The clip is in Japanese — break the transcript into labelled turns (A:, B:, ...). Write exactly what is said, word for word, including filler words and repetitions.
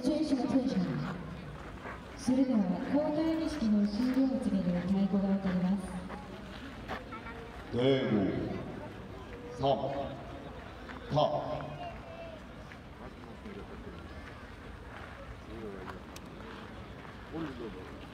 A: 追什么退场？それでは交代儀式の終了を告げる太鼓が打たれます。
B: 礼五、三、た。
C: 오늘도